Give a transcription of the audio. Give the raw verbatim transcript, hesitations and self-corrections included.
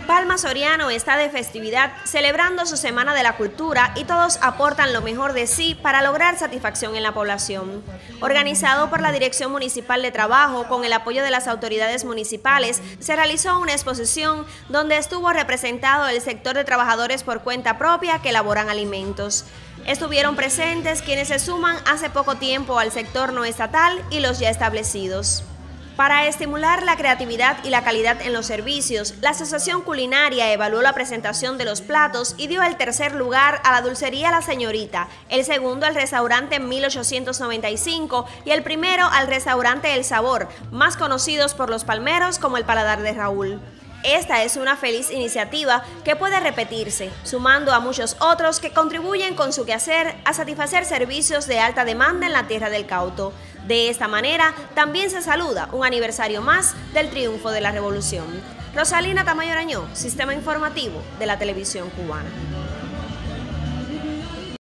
Palma Soriano está de festividad, celebrando su Semana de la Cultura y todos aportan lo mejor de sí para lograr satisfacción en la población. Organizado por la Dirección Municipal de Trabajo con el apoyo de las autoridades municipales, se realizó una exposición donde estuvo representado el sector de trabajadores por cuenta propia que elaboran alimentos. Estuvieron presentes quienes se suman hace poco tiempo al sector no estatal y los ya establecidos. Para estimular la creatividad y la calidad en los servicios, la Asociación Culinaria evaluó la presentación de los platos y dio el tercer lugar a la dulcería La Señorita, el segundo al restaurante mil ochocientos noventa y cinco y el primero al restaurante El Sabor, más conocidos por los palmeros como el Paladar de Raúl. Esta es una feliz iniciativa que puede repetirse, sumando a muchos otros que contribuyen con su quehacer a satisfacer servicios de alta demanda en la Tierra del Cauto. De esta manera, también se saluda un aniversario más del triunfo de la revolución. Rosalina Tamayo Arañó, Sistema Informativo de la Televisión Cubana.